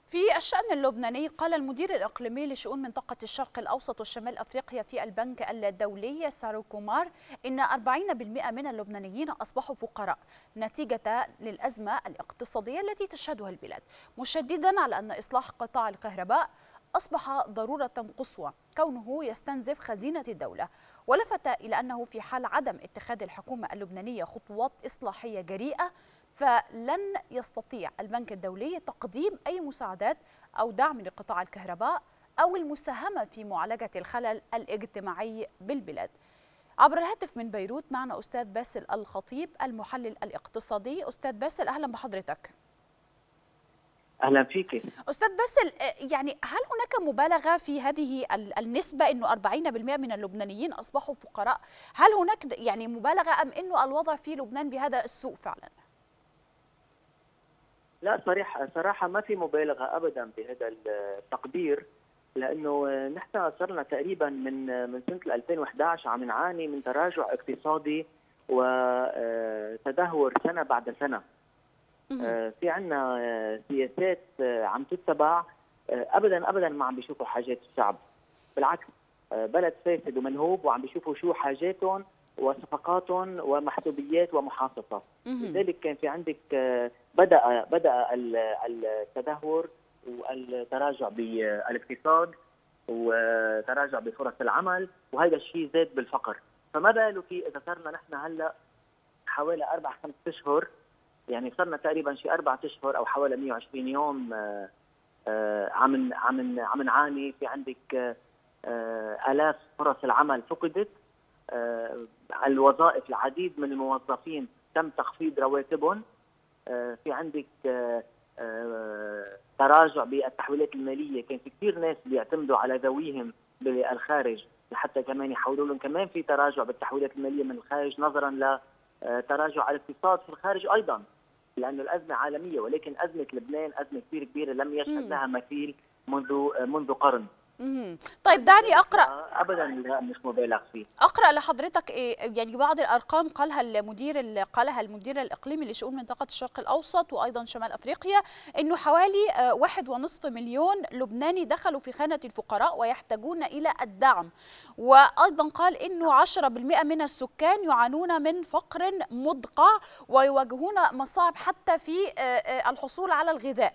في الشأن اللبناني، قال المدير الإقليمي لشؤون منطقة الشرق الأوسط وشمال أفريقيا في البنك الدولي سارو كومار إن 40% من اللبنانيين أصبحوا فقراء نتيجة للأزمة الاقتصادية التي تشهدها البلاد، مشددا على أن إصلاح قطاع الكهرباء أصبح ضرورة قصوى كونه يستنزف خزينة الدولة، ولفت إلى أنه في حال عدم اتخاذ الحكومة اللبنانية خطوات إصلاحية جريئة فلن يستطيع البنك الدولي تقديم أي مساعدات أو دعم لقطاع الكهرباء أو المساهمة في معالجة الخلل الاجتماعي بالبلاد. عبر الهاتف من بيروت معنا أستاذ باسل الخطيب المحلل الاقتصادي. أستاذ باسل، أهلا بحضرتك. أهلا فيك. أستاذ باسل، يعني هل هناك مبالغة في هذه النسبة أنه 40% من اللبنانيين أصبحوا فقراء؟ هل هناك يعني مبالغة أم أنه الوضع في لبنان بهذا السوء فعلا؟ لا، صراحة ما في مبالغة أبدا بهذا التقدير، لأنه نحن صرنا تقريبا من سنة 2011 عم نعاني من تراجع اقتصادي وتدهور سنة بعد سنة. في عنا سياسات عم تتبع أبدا ما عم بيشوفوا حاجات الشعب، بالعكس بلد فاسد ومنهوب وعم بيشوفوا شو حاجاتهم وصفقاتهم ومحسوبيات ومحاصصة. لذلك كان في عندك بدأ التدهور والتراجع بالاقتصاد وتراجع بفرص العمل، وهذا الشيء زاد بالفقر. فما باله في إذا صرنا نحن هلا حوالي 4-5 أشهر، يعني صرنا تقريبا شي 4 أشهر أو حوالي 120 يوم عم نعاني. في عندك آلاف فرص العمل فقدت، الوظائف العديد من الموظفين تم تخفيض رواتبهم، في عندك تراجع بالتحويلات المالية. كان في كثير ناس بيعتمدوا على ذويهم بالخارج لحتى كمان يحولوا لهم، كمان في تراجع بالتحويلات المالية من الخارج نظرا لتراجع الاقتصاد في الخارج أيضا، لأنه الأزمة عالمية، ولكن أزمة لبنان أزمة كثير كبيرة لم يشهد لها مثيل منذ قرن. طيب دعني أقرأ. أبدا مش مبالغ فيه. أقرأ لحضرتك يعني بعض الأرقام قالها المدير الإقليمي لشؤون منطقة الشرق الأوسط وأيضا شمال أفريقيا، أنه حوالي 1.5 مليون لبناني دخلوا في خانة الفقراء ويحتاجون إلى الدعم، وأيضا قال أنه 10% من السكان يعانون من فقر مدقع ويواجهون مصاعب حتى في الحصول على الغذاء.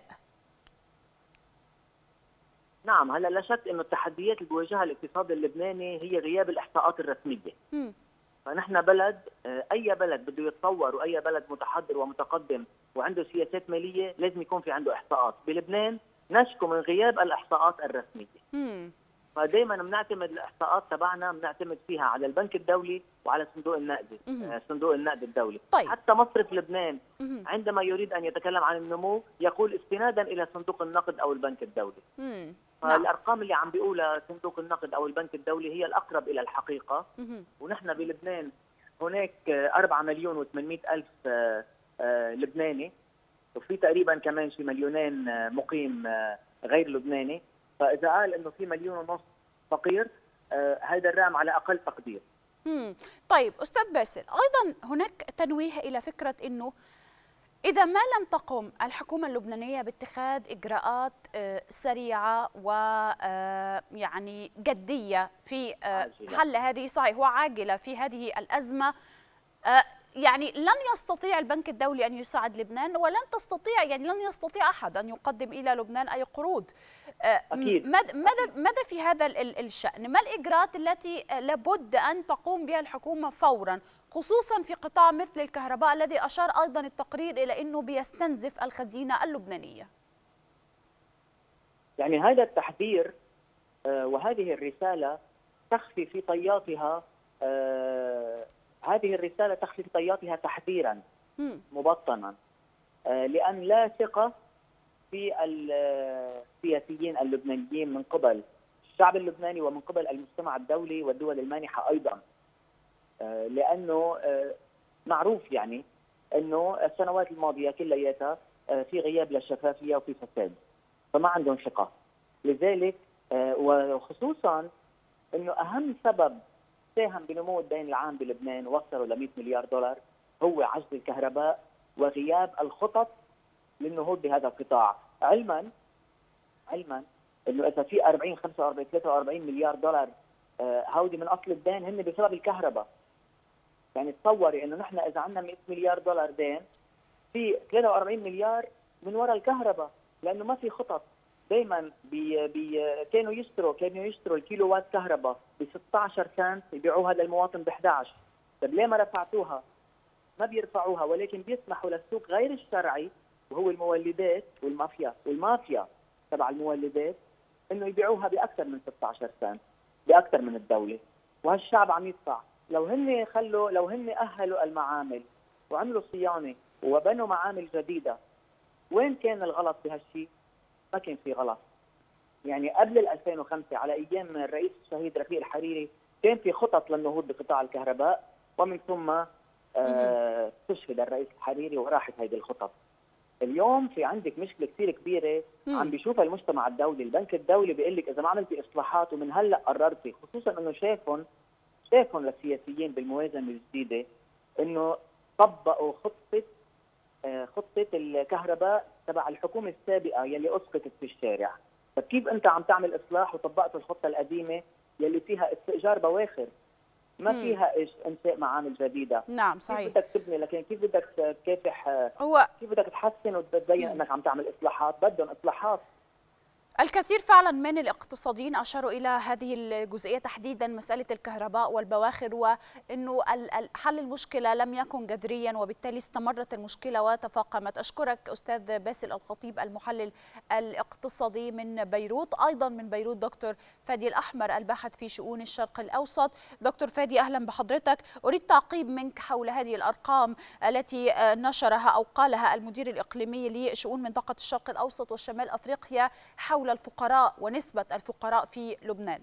نعم، هلا لا شك انه التحديات اللي بيواجهها الاقتصاد اللبناني هي غياب الاحصاءات الرسميه. فنحن بلد، اي بلد بده يتطور واي بلد متحضر ومتقدم وعنده سياسات ماليه لازم يكون في عنده احصاءات. بلبنان نشكو من غياب الاحصاءات الرسميه. فدائما بنعتمد الاحصاءات تبعنا بنعتمد فيها على البنك الدولي وعلى صندوق النقد، صندوق النقد الدولي. طيب. حتى مصرف لبنان عندما يريد ان يتكلم عن النمو يقول استنادا الى صندوق النقد او البنك الدولي. فالارقام اللي عم بيقولها صندوق النقد او البنك الدولي هي الاقرب الى الحقيقه. ونحن بلبنان هناك 4,800,000 لبناني، وفي تقريبا كمان شي 2,000,000 مقيم غير لبناني. فاذا قال انه في 1.5 مليون فقير، هذا الرقم على اقل تقدير. طيب استاذ باسل، ايضا هناك تنويه الى فكره انه إذا ما لم تقم الحكومة اللبنانية باتخاذ إجراءات سريعة ويعني جدية في حل هذه صحيح وعاجلة في هذه الأزمة، يعني لن يستطيع البنك الدولي أن يساعد لبنان، لن يستطيع أحد أن يقدم إلى لبنان أي قروض. أكيد. ماذا في هذا الشأن؟ ما الإجراءات التي لابد أن تقوم بها الحكومة فورا، خصوصا في قطاع مثل الكهرباء الذي أشار أيضا التقرير إلى أنه بيستنزف الخزينة اللبنانية؟ يعني هذا التحذير وهذه الرسالة تخفي في طياتها تحذيرا مبطنا، لأن لا ثقة في السياسيين اللبنانيين من قبل الشعب اللبناني ومن قبل المجتمع الدولي والدول المانحة أيضا، لأنه معروف يعني أنه السنوات الماضية كلياتها في غياب للشفافية وفي فساد، فما عندهم ثقة. لذلك وخصوصا أنه أهم سبب ساهم بنمو الدين العام بلبنان وصلوا ل 100 مليار دولار هو عجز الكهرباء وغياب الخطط للنهوض بهذا القطاع، علما علما انه اذا في 40 45 43 مليار دولار هودي من اصل الدين هن بسبب الكهرباء. يعني تصوري انه نحن اذا عندنا 100 مليار دولار دين، في 43 مليار من وراء الكهرباء، لانه ما في خطط. دائما كانوا يشتروا الكيلو وات كهرباء ب 16 سنت يبيعوها للمواطن ب 11. طيب ليه ما رفعتوها؟ ما بيرفعوها، ولكن بيسمحوا للسوق غير الشرعي وهو المولدات والمافيا تبع المولدات انه يبيعوها باكثر من 16 سنت، باكثر من الدوله، وهالشعب عم يدفع. لو هن اهلوا المعامل وعملوا صيانه وبنوا معامل جديده، وين كان الغلط بهالشيء؟ ما كان في غلط. يعني قبل 2005 على ايام الرئيس الشهيد رفيق الحريري كان في خطط للنهوض بقطاع الكهرباء، ومن ثم استشهد الرئيس الحريري وراحت هذه الخطط. اليوم في عندك مشكله كثير كبيره عم بيشوفها المجتمع الدولي. البنك الدولي بيقول لك اذا ما عملتي اصلاحات ومن هلا قررتي، خصوصا انه شافهم للسياسيين بالموازنه الجديده انه طبقوا خطه الكهرباء تبع الحكومه السابقه يلي اسقطت في الشارع. فكيف انت عم تعمل اصلاح وطبقت الخطه القديمه يلي فيها استئجار بواخر، ما فيها انشاء معامل جديده؟ نعم صحيح. كيف بدك تبني؟ لكن كيف بدك تكافح؟ كيف بدك تحسن وتبين انك عم تعمل اصلاحات؟ بدهم اصلاحات. الكثير فعلا من الاقتصاديين أشاروا إلى هذه الجزئية تحديدا، مسألة الكهرباء والبواخر، وأنه حل المشكلة لم يكن جذريا وبالتالي استمرت المشكلة وتفاقمت. أشكرك أستاذ باسل الخطيب المحلل الاقتصادي من بيروت. أيضا من بيروت دكتور فادي الأحمر الباحث في شؤون الشرق الأوسط. دكتور فادي أهلا بحضرتك. أريد تعقيب منك حول هذه الأرقام التي نشرها أو قالها المدير الإقليمي لشؤون منطقة الشرق الأوسط وشمال أفريقيا حول الفقراء ونسبة الفقراء في لبنان.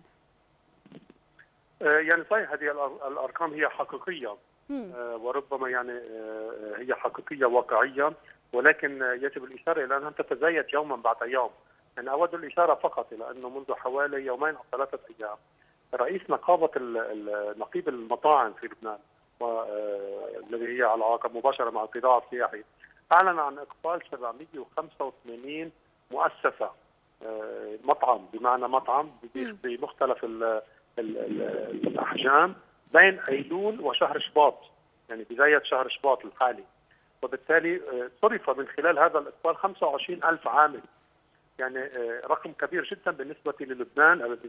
يعني صحيح هذه الأرقام هي حقيقية، وربما يعني هي حقيقية واقعية، ولكن يجب الإشارة إلى أنها تتزايد يوما بعد يوم. يعني أود الإشارة فقط إلى أنه منذ حوالي يومين أو 3 أيام رئيس نقابة نقيب المطاعم في لبنان الذي هي على علاقة مباشرة مع القطاع السياحي أعلن عن إقفال 785 مؤسسة، مطعم بمعنى مطعم بمختلف الأحجام بين أيلول وشهر شباط، يعني بداية شهر شباط الحالي. وبالتالي صرف من خلال هذا الإقفال 25,000 عامل، يعني رقم كبير جدا بالنسبة للبنان الذي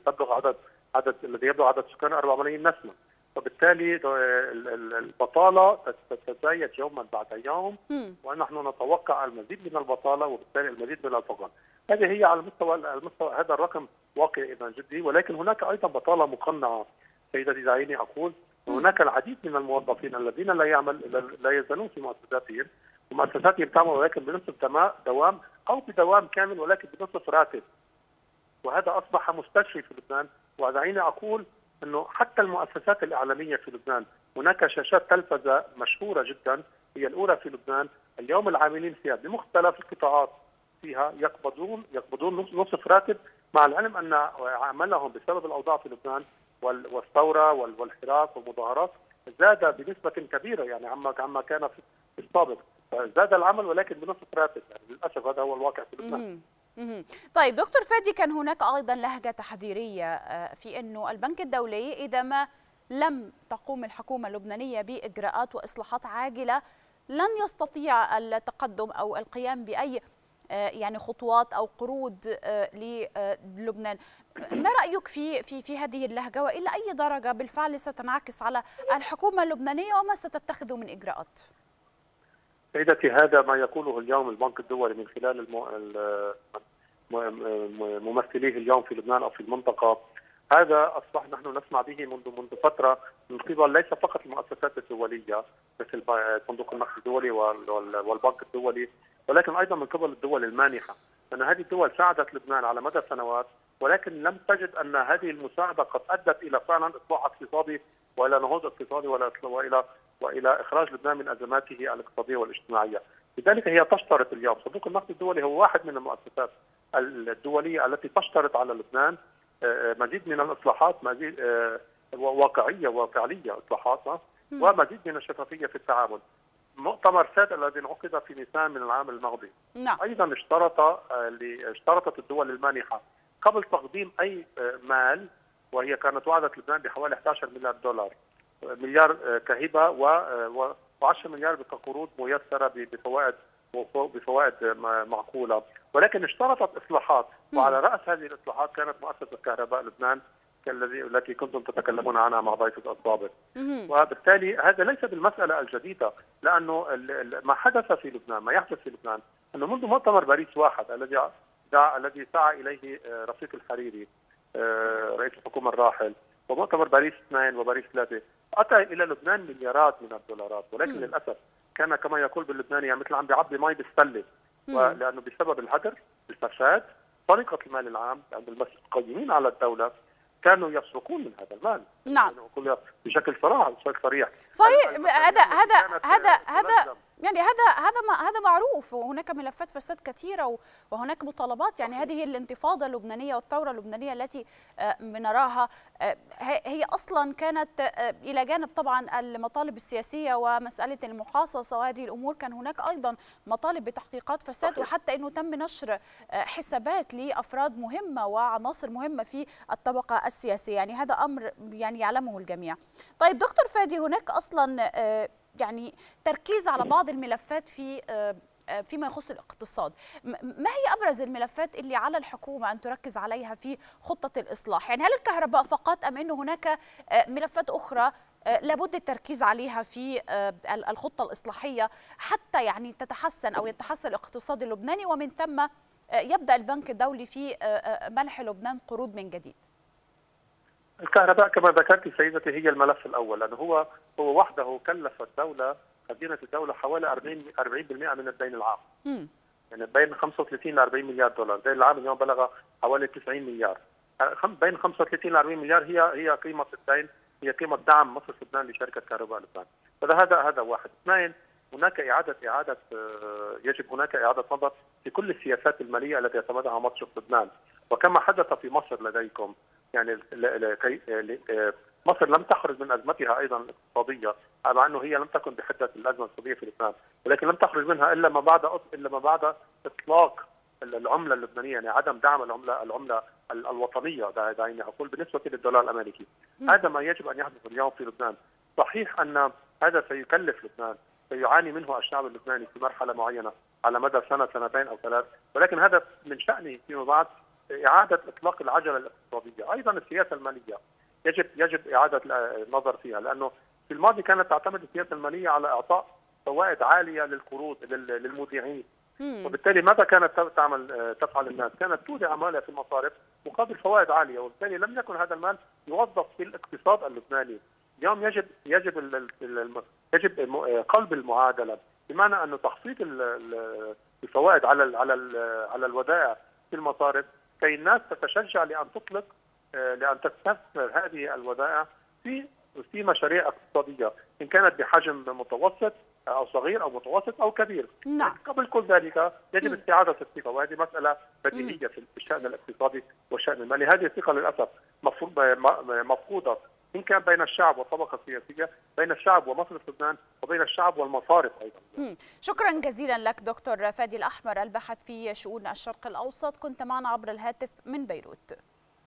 يبلغ عدد سكانه 4 ملايين نسمة. وبالتالي البطالة تتزايد يوما بعد يوم، ونحن نتوقع المزيد من البطالة وبالتالي المزيد من الفقر. هذه هي على المستوى هذا الرقم واقعي إذا جدي، ولكن هناك أيضا بطالة مقنعة. سيدتي دعيني أقول هناك العديد من الموظفين الذين لا يزالون في مؤسساتهم، ومؤسساتهم تعمل ولكن بنصف دوام أو بدوام كامل ولكن بنصف راتب، وهذا أصبح مستشفي في لبنان. ودعيني أقول أنه حتى المؤسسات الإعلامية في لبنان هناك شاشات تلفزة مشهورة جدا هي الأولى في لبنان، اليوم العاملين فيها بمختلف القطاعات فيها يقبضون نصف راتب، مع العلم أن عملهم بسبب الأوضاع في لبنان والثورة والحراك والمظاهرات زاد بنسبة كبيرة، يعني عما كان في السابق. زاد العمل ولكن بنصف راتب، يعني للأسف هذا هو الواقع في لبنان. طيب دكتور فادي، كان هناك أيضا لهجة تحذيرية في أنه البنك الدولي إذا ما لم تقوم الحكومة اللبنانية بإجراءات وإصلاحات عاجلة لن يستطيع التقدم أو القيام بأي يعني خطوات أو قروض للبنان. ما رأيك في هذه اللهجة، وإلى أي درجة بالفعل ستنعكس على الحكومة اللبنانية وما ستتخذ من إجراءات؟ سيدتي، هذا ما يقوله اليوم البنك الدولي من خلال ممثليه اليوم في لبنان أو في المنطقة. هذا أصبح نحن نسمع به منذ فترة من قبل ليس فقط المؤسسات الدولية مثل صندوق النقد الدولي والبنك الدولي، ولكن أيضا من قبل الدول المانحة، لأن هذه الدول ساعدت لبنان على مدى سنوات، ولكن لم تجد أن هذه المساعدة قد أدت إلى فعلا إصلاح اقتصادي وإلى نهوض اقتصادي وإلى إخراج لبنان من أزماته الاقتصادية والاجتماعية. لذلك هي تشترط اليوم، صندوق النقد الدولي هو واحد من المؤسسات الدولية التي تشترط على لبنان مزيد من الإصلاحات، مزيد واقعية وفعلية إصلاحات، ومزيد من الشفافية في التعامل. مؤتمر ساد الذي انعقد في نيسان من العام الماضي. نعم. ايضا اشترطت الدول المانحه قبل تقديم اي مال، وهي كانت وعدت لبنان بحوالي 11 مليار دولار، مليار كهبه و10 مليار كقروض ميسره بفوائد معقوله، ولكن اشترطت اصلاحات، وعلى راس هذه الاصلاحات كانت مؤسسه كهرباء لبنان التي كنتم تتكلمون عنها مع ضيفك السابق. وبالتالي هذا ليس بالمساله الجديده، لانه ما حدث في لبنان، ما يحدث في لبنان، انه منذ مؤتمر باريس واحد الذي سعى اليه رفيق الحريري رئيس الحكومه الراحل، ومؤتمر باريس 2 وباريس 3، اتى الى لبنان مليارات من الدولارات، ولكن للاسف كان كما يقول باللبناني مثل عم بيعبي مي بالسله، ولانه بسبب الهدر، الفساد، سرقه المال العام عند القيمين على الدوله كانوا يسرقون من هذا المال. نعم. بشكل صريح. صحيح. هذا يعني هذا معروف، وهناك ملفات فساد كثيره وهناك مطالبات، يعني هذه الانتفاضه اللبنانيه والثوره اللبنانيه التي نراها هي اصلا كانت الى جانب طبعا المطالب السياسيه ومساله المحاصصه وهذه الامور، كان هناك ايضا مطالب بتحقيقات فساد، وحتى انه تم نشر حسابات لافراد مهمه وعناصر مهمه في الطبقه السياسيه، يعني هذا امر يعني يعلمه الجميع. طيب دكتور فادي، هناك اصلا يعني تركيز على بعض الملفات فيما يخص الاقتصاد، ما هي أبرز الملفات اللي على الحكومة أن تركز عليها في خطة الإصلاح؟ يعني هل الكهرباء فقط أم أنه هناك ملفات أخرى لابد التركيز عليها في الخطة الإصلاحية حتى يعني تتحسن أو يتحسن الاقتصاد اللبناني، ومن ثم يبدأ البنك الدولي في منح لبنان قروض من جديد؟ الكهرباء كما ذكرت سيدتي هي الملف الاول، لانه هو وحده كلف الدوله، خزينه الدوله حوالي 40% من الدين العام. يعني بين 35 ل 40 مليار دولار، الدين العام اليوم بلغ حوالي 90 مليار. بين 35 ل 40 مليار هي قيمه الدين، هي قيمه دعم مصرف لبنان لشركه كهرباء لبنان. هذا واحد. اثنين، هناك يجب هناك اعاده نظر في كل السياسات الماليه التي يعتمدها مصرف لبنان، وكما حدث في مصر لديكم، يعني مصر لم تخرج من ازمتها ايضا الاقتصاديه، مع انه هي لم تكن بحده الازمه الاقتصاديه في لبنان، ولكن لم تخرج منها الا ما بعد اطلاق العمله اللبنانيه، يعني عدم دعم العمله الوطنيه، دعيني اقول بالنسبه للدولار الامريكي. هذا ما يجب ان يحدث اليوم في لبنان. صحيح ان هذا سيكلف لبنان، سيعاني منه الشعب اللبناني في مرحله معينه على مدى سنه، سنتين او ثلاث، ولكن هذا من شانه فيما بعد إعادة إطلاق العجلة الاقتصادية. أيضا السياسة المالية يجب إعادة النظر فيها، لأنه في الماضي كانت تعتمد السياسة المالية على إعطاء فوائد عالية للقروض للمودعين، وبالتالي ماذا كانت تفعل الناس؟ كانت تودع أموالها في المصارف مقابل فوائد عالية، وبالتالي لم يكن هذا المال يوظف في الاقتصاد اللبناني. اليوم يجب قلب المعادلة، بمعنى أنه تخفيض الفوائد على الودائع في المصارف، كي الناس تتشجع لأن تستثمر هذه الودائع في مشاريع اقتصادية، إن كانت بحجم متوسط أو صغير أو متوسط أو كبير. نعم. قبل كل ذلك يجب استعادة الثقة، وهذه مسألة بديهية في الشأن الاقتصادي والشأن المالي. هذه الثقة للأسف مفقودة، إن كان بين الشعب والطبقة السياسية، بين الشعب ومصرف لبنان، وبين الشعب والمصارف أيضا. شكرا جزيلا لك دكتور فادي الأحمر، الباحث في شؤون الشرق الأوسط، كنت معنا عبر الهاتف من بيروت.